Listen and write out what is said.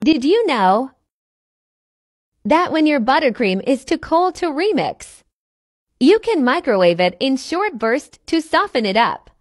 Did you know that when your buttercream is too cold to remix, you can microwave it in short bursts to soften it up?